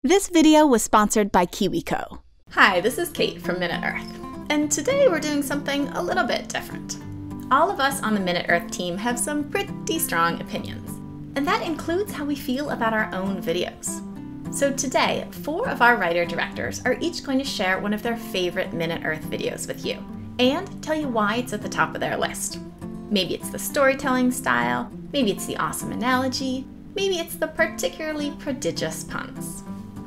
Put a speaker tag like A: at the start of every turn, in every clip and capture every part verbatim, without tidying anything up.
A: This video was sponsored by KiwiCo.
B: Hi, this is Kate from Minute Earth, and today we're doing something a little bit different. All of us on the Minute Earth team have some pretty strong opinions, and that includes how we feel about our own videos. So today, four of our writer-directors are each going to share one of their favorite Minute Earth videos with you, and tell you why it's at the top of their list. Maybe it's the storytelling style, maybe it's the awesome analogy, maybe it's the particularly prodigious puns.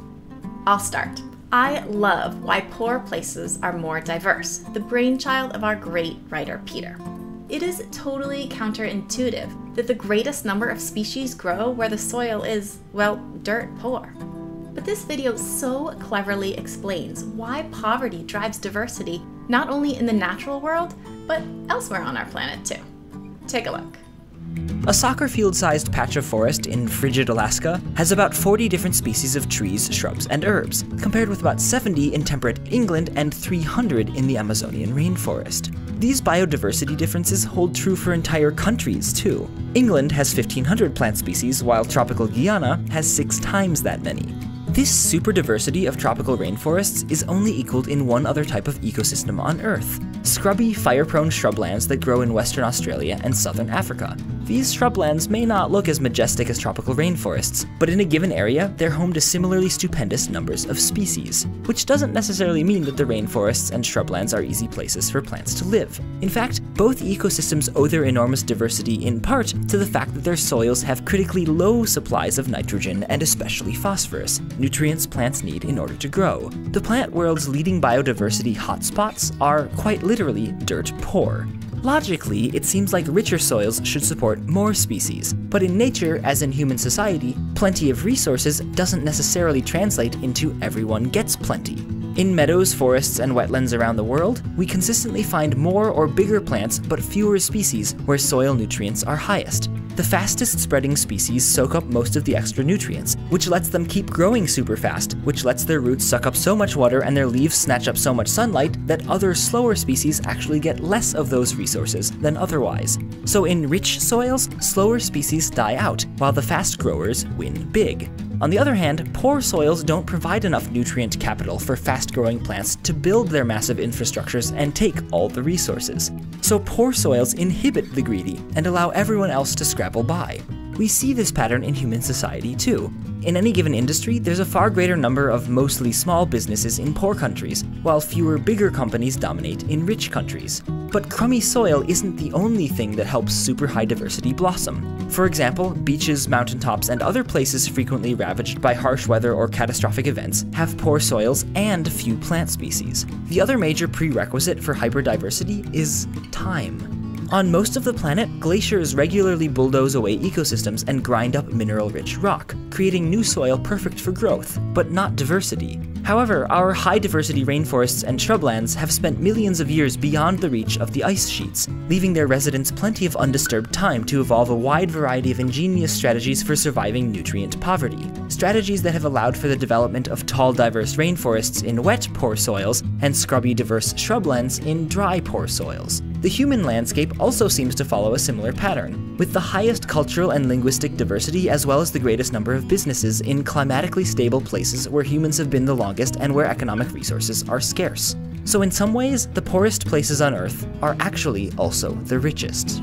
B: I'll start. I love Why Poor Places Are More Diverse, the brainchild of our great writer Peter. It is totally counterintuitive that the greatest number of species grow where the soil is, well, dirt poor. But this video so cleverly explains why poverty drives diversity not only in the natural world, but elsewhere on our planet too. Take a look.
C: A soccer field-sized patch of forest in frigid Alaska has about forty different species of trees, shrubs, and herbs, compared with about seventy in temperate England and three hundred in the Amazonian rainforest. These biodiversity differences hold true for entire countries, too. England has fifteen hundred plant species, while tropical Guyana has six times that many. This super diversity of tropical rainforests is only equaled in one other type of ecosystem on Earth: scrubby, fire-prone shrublands that grow in Western Australia and Southern Africa. These shrublands may not look as majestic as tropical rainforests, but in a given area, they're home to similarly stupendous numbers of species, which doesn't necessarily mean that the rainforests and shrublands are easy places for plants to live. In fact, both ecosystems owe their enormous diversity in part to the fact that their soils have critically low supplies of nitrogen and especially phosphorus, nutrients plants need in order to grow. The plant world's leading biodiversity hotspots are quite literally dirt poor. Logically, it seems like richer soils should support more species, but in nature, as in human society, plenty of resources doesn't necessarily translate into everyone gets plenty. In meadows, forests, and wetlands around the world, we consistently find more or bigger plants but fewer species where soil nutrients are highest. The fastest spreading species soak up most of the extra nutrients, which lets them keep growing super fast, which lets their roots suck up so much water and their leaves snatch up so much sunlight that other slower species actually get less of those resources than otherwise. So in rich soils, slower species die out, while the fast growers win big. On the other hand, poor soils don't provide enough nutrient capital for fast-growing plants to build their massive infrastructures and take all the resources. So poor soils inhibit the greedy and allow everyone else to scrabble by. We see this pattern in human society too. In any given industry, there's a far greater number of mostly small businesses in poor countries, while fewer bigger companies dominate in rich countries. But crummy soil isn't the only thing that helps super high diversity blossom. For example, beaches, mountaintops, and other places frequently ravaged by harsh weather or catastrophic events have poor soils and few plant species. The other major prerequisite for hyperdiversity is time. On most of the planet, glaciers regularly bulldoze away ecosystems and grind up mineral-rich rock, creating new soil perfect for growth, but not diversity. However, our high-diversity rainforests and shrublands have spent millions of years beyond the reach of the ice sheets, leaving their residents plenty of undisturbed time to evolve a wide variety of ingenious strategies for surviving nutrient poverty. Strategies that have allowed for the development of tall, diverse rainforests in wet, poor soils, and scrubby, diverse shrublands in dry, poor soils. The human landscape also seems to follow a similar pattern, with the highest cultural and linguistic diversity as well as the greatest number of businesses in climatically stable places where humans have been the longest and where economic resources are scarce. So in some ways, the poorest places on Earth are actually also the richest.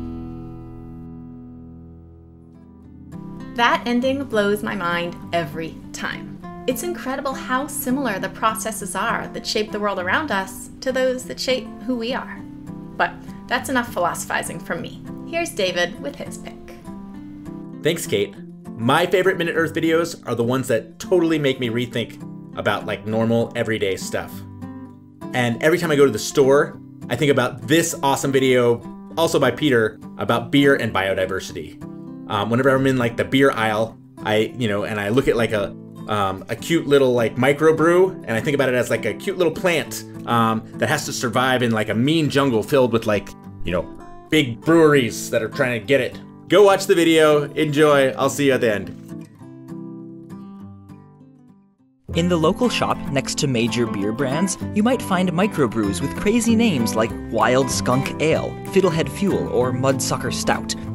B: That ending blows my mind every time. It's incredible how similar the processes are that shape the world around us to those that shape who we are. But that's enough philosophizing from me. Here's David with his pick.
D: Thanks, Kate. My favorite Minute Earth videos are the ones that totally make me rethink about like normal everyday stuff. And every time I go to the store, I think about this awesome video, also by Peter, about beer and biodiversity. Um, whenever I'm in like the beer aisle, I, you know, and I look at like a um, a cute little like microbrew, and I think about it as like a cute little plant um, that has to survive in like a mean jungle filled with like, you know, big breweries that are trying to get it. Go watch the video, enjoy, I'll see you at the end.
C: In the local shop next to major beer brands, you might find microbrews with crazy names like Wild Skunk Ale, Fiddlehead Fuel, or Mudsucker Stout.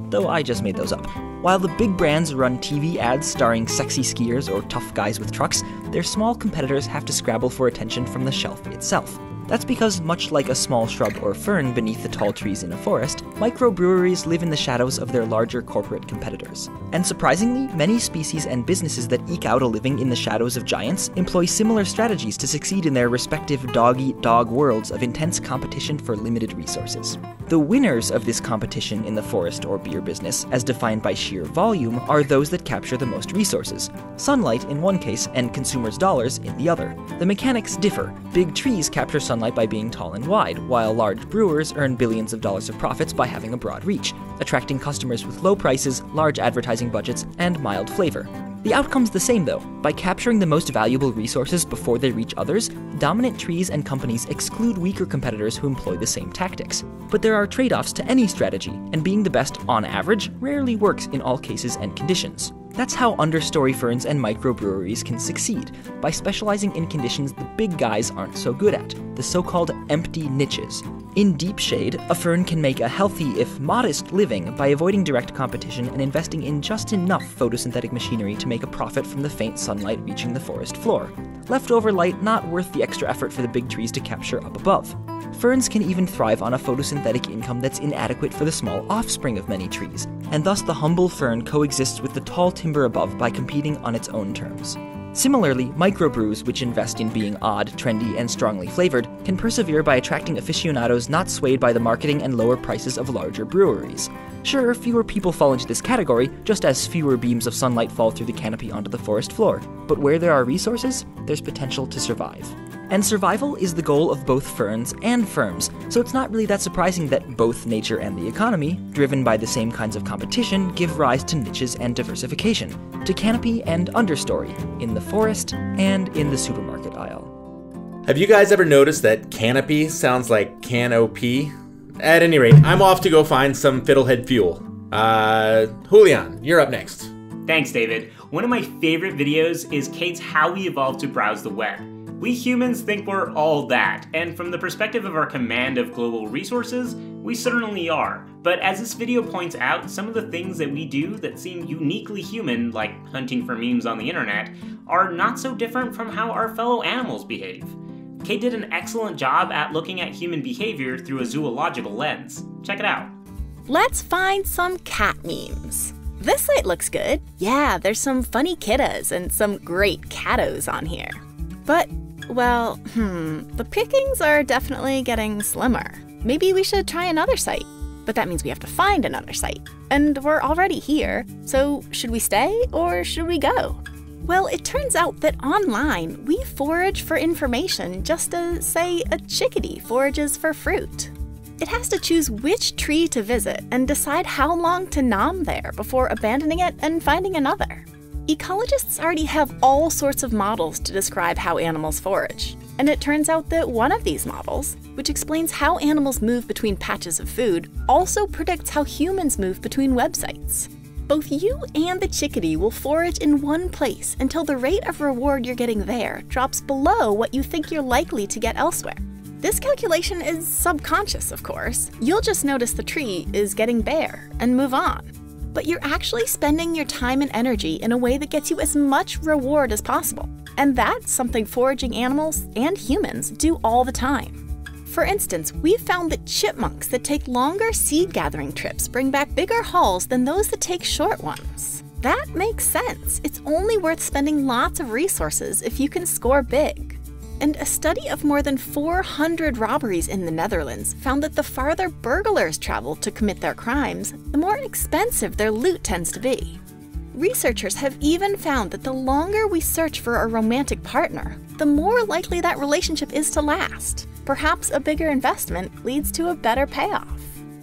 C: though I just made those up. While the big brands run T V ads starring sexy skiers or tough guys with trucks, their small competitors have to scrabble for attention from the shelf itself. That's because, much like a small shrub or fern beneath the tall trees in a forest, microbreweries live in the shadows of their larger corporate competitors. And surprisingly, many species and businesses that eke out a living in the shadows of giants employ similar strategies to succeed in their respective dog-eat-dog worlds of intense competition for limited resources. The winners of this competition in the forest or beer business, as defined by sheer volume, are those that capture the most resources. Sunlight in one case, and consumers' dollars in the other. The mechanics differ. Big trees capture sunlight by being tall and wide, while large brewers earn billions of dollars of profits by having a broad reach, attracting customers with low prices, large advertising budgets, and mild flavor. The outcome's the same though. By capturing the most valuable resources before they reach others, dominant trees and companies exclude weaker competitors who employ the same tactics. But there are trade-offs to any strategy, and being the best on average rarely works in all cases and conditions. That's how understory ferns and microbreweries can succeed, by specializing in conditions the big guys aren't so good at, the so-called empty niches. In deep shade, a fern can make a healthy, if modest, living by avoiding direct competition and investing in just enough photosynthetic machinery to make a profit from the faint sunlight reaching the forest floor. Leftover light not worth the extra effort for the big trees to capture up above. Ferns can even thrive on a photosynthetic income that's inadequate for the small offspring of many trees, and thus the humble fern coexists with the tall timber above by competing on its own terms. Similarly, microbrews, which invest in being odd, trendy, and strongly flavored, can persevere by attracting aficionados not swayed by the marketing and lower prices of larger breweries. Sure, fewer people fall into this category, just as fewer beams of sunlight fall through the canopy onto the forest floor. But where there are resources, there's potential to survive. And survival is the goal of both ferns and firms, so it's not really that surprising that both nature and the economy, driven by the same kinds of competition, give rise to niches and diversification, to canopy and understory, in the forest and in the supermarket aisle.
D: Have you guys ever noticed that canopy sounds like can-o-p? At any rate, I'm off to go find some fiddlehead fuel. Uh, Julian, you're up next.
E: Thanks, David. One of my favorite videos is Kate's How We Evolved to Browse the Web. We humans think we're all that, and from the perspective of our command of global resources, we certainly are. But as this video points out, some of the things that we do that seem uniquely human, like hunting for memes on the internet, are not so different from how our fellow animals behave. Kate did an excellent job at looking at human behavior through a zoological lens. Check it out.
A: Let's find some cat memes. This site looks good. Yeah, there's some funny kittas and some great cattos on here. But, well, hmm, the pickings are definitely getting slimmer. Maybe we should try another site. But that means we have to find another site. And we're already here, so should we stay or should we go? Well, it turns out that online, we forage for information just as, say, a chickadee forages for fruit. It has to choose which tree to visit and decide how long to nom there before abandoning it and finding another. Ecologists already have all sorts of models to describe how animals forage. And it turns out that one of these models, which explains how animals move between patches of food, also predicts how humans move between websites. Both you and the chickadee will forage in one place until the rate of reward you're getting there drops below what you think you're likely to get elsewhere. This calculation is subconscious, of course. You'll just notice the tree is getting bare and move on. But you're actually spending your time and energy in a way that gets you as much reward as possible. And that's something foraging animals and humans do all the time. For instance, we've found that chipmunks that take longer seed gathering trips bring back bigger hauls than those that take short ones. That makes sense. It's only worth spending lots of resources if you can score big. And a study of more than four hundred robberies in the Netherlands found that the farther burglars travel to commit their crimes, the more expensive their loot tends to be. Researchers have even found that the longer we search for a romantic partner, the more likely that relationship is to last. Perhaps a bigger investment leads to a better payoff.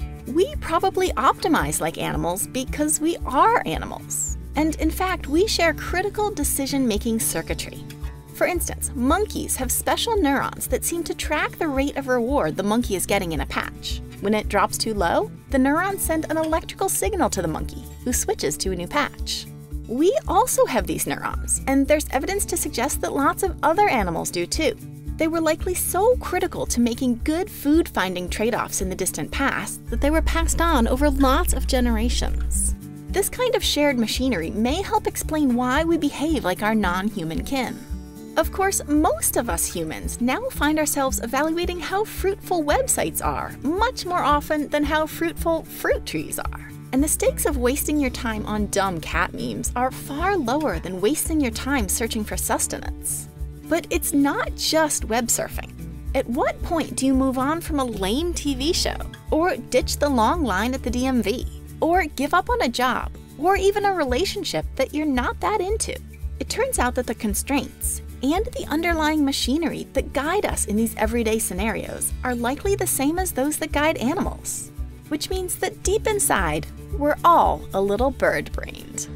A: We probably optimize like animals because we are animals. And in fact, we share critical decision-making circuitry. For instance, monkeys have special neurons that seem to track the rate of reward the monkey is getting in a patch. When it drops too low, the neurons send an electrical signal to the monkey, who switches to a new patch. We also have these neurons, and there's evidence to suggest that lots of other animals do too. They were likely so critical to making good food-finding trade-offs in the distant past that they were passed on over lots of generations. This kind of shared machinery may help explain why we behave like our non-human kin. Of course, most of us humans now find ourselves evaluating how fruitful websites are much more often than how fruitful fruit trees are. And the stakes of wasting your time on dumb cat memes are far lower than wasting your time searching for sustenance. But it's not just web surfing. At what point do you move on from a lame T V show, or ditch the long line at the D M V, or give up on a job, or even a relationship that you're not that into? It turns out that the constraints and the underlying machinery that guide us in these everyday scenarios are likely the same as those that guide animals. Which means that deep inside, we're all a little bird-brained.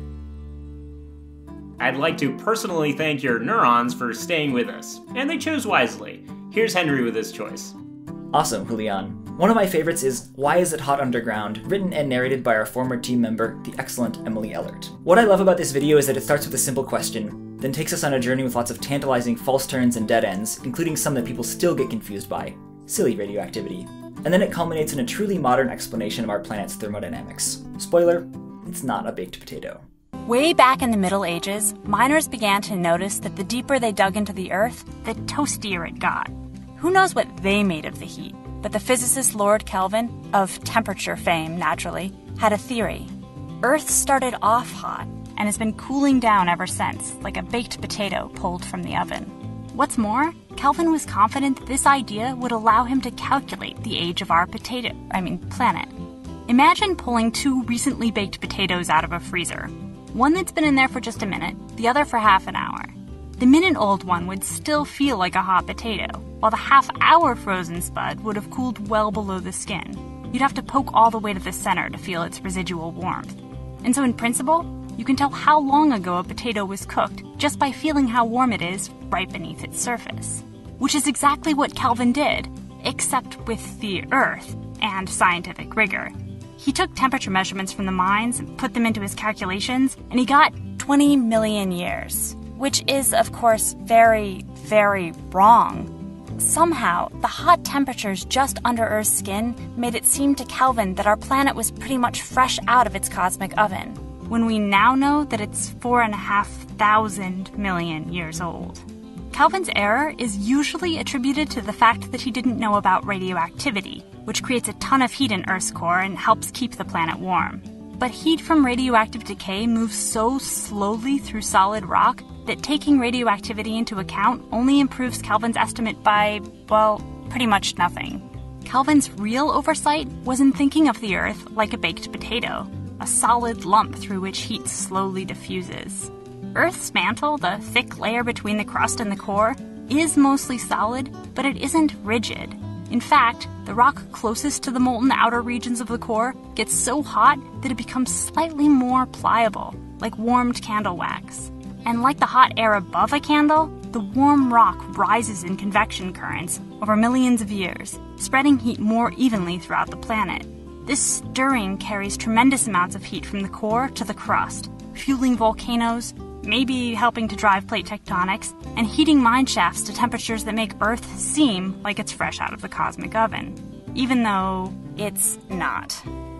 E: I'd like to personally thank your neurons for staying with us, and they chose wisely. Here's Henry with his choice.
C: Awesome, Julian. One of my favorites is Why Is It Hot Underground, written and narrated by our former team member, the excellent Emily Ellert. What I love about this video is that it starts with a simple question, then takes us on a journey with lots of tantalizing false turns and dead ends, including some that people still get confused by. Silly radioactivity. And then it culminates in a truly modern explanation of our planet's thermodynamics. Spoiler, it's not a baked potato.
F: Way back in the Middle Ages, miners began to notice that the deeper they dug into the Earth, the toastier it got. Who knows what they made of the heat? But the physicist Lord Kelvin, of temperature fame naturally, had a theory. Earth started off hot and has been cooling down ever since, like a baked potato pulled from the oven. What's more, Kelvin was confident that this idea would allow him to calculate the age of our potato, I mean planet. Imagine pulling two recently baked potatoes out of a freezer. One that's been in there for just a minute, the other for half an hour. The minute-old one would still feel like a hot potato, while the half-hour frozen spud would have cooled well below the skin. You'd have to poke all the way to the center to feel its residual warmth. And so in principle, you can tell how long ago a potato was cooked just by feeling how warm it is right beneath its surface. Which is exactly what Kelvin did, except with the Earth and scientific rigor. He took temperature measurements from the mines and put them into his calculations, and he got twenty million years. Which is, of course, very, very wrong. Somehow, the hot temperatures just under Earth's skin made it seem to Kelvin that our planet was pretty much fresh out of its cosmic oven, when we now know that it's four and a half thousand million years old. Kelvin's error is usually attributed to the fact that he didn't know about radioactivity, which creates a ton of heat in Earth's core and helps keep the planet warm. But heat from radioactive decay moves so slowly through solid rock that taking radioactivity into account only improves Kelvin's estimate by, well, pretty much nothing. Kelvin's real oversight was in thinking of the Earth like a baked potato, a solid lump through which heat slowly diffuses. Earth's mantle, the thick layer between the crust and the core, is mostly solid, but it isn't rigid. In fact, the rock closest to the molten outer regions of the core gets so hot that it becomes slightly more pliable, like warmed candle wax. And like the hot air above a candle, the warm rock rises in convection currents over millions of years, spreading heat more evenly throughout the planet. This stirring carries tremendous amounts of heat from the core to the crust, fueling volcanoes, maybe helping to drive plate tectonics, and heating mine shafts to temperatures that make Earth seem like it's fresh out of the cosmic oven, even though it's not.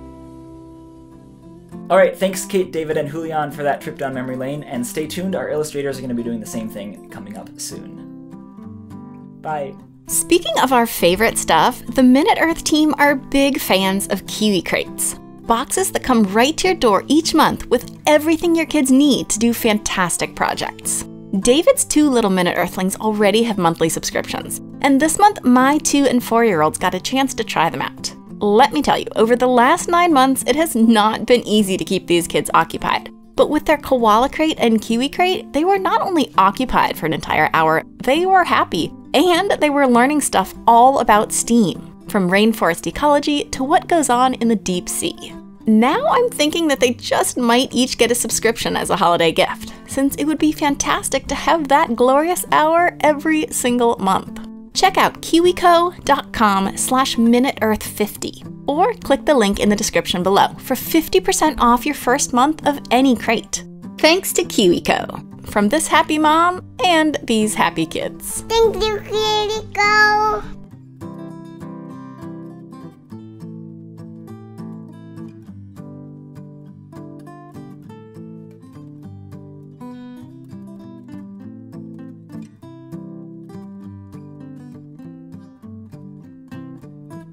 C: Alright, thanks Kate, David, and Julian for that trip down memory lane, and stay tuned, our illustrators are going to be doing the same thing coming up soon. Bye.
A: Speaking of our favorite stuff, the Minute Earth team are big fans of Kiwi Crates. Boxes that come right to your door each month with everything your kids need to do fantastic projects. David's two little Minute Earthlings already have monthly subscriptions, and this month my two and four-year-olds got a chance to try them out. Let me tell you, over the last nine months, it has not been easy to keep these kids occupied. But with their Koala Crate and Kiwi Crate, they were not only occupied for an entire hour, they were happy, and they were learning stuff all about STEAM, from rainforest ecology to what goes on in the deep sea. Now I'm thinking that they just might each get a subscription as a holiday gift, since it would be fantastic to have that glorious hour every single month. Check out kiwico.com slash minuteearth50 or click the link in the description below for fifty percent off your first month of any crate. Thanks to KiwiCo. from this happy mom and these happy kids.
G: Thank you, Kiriko.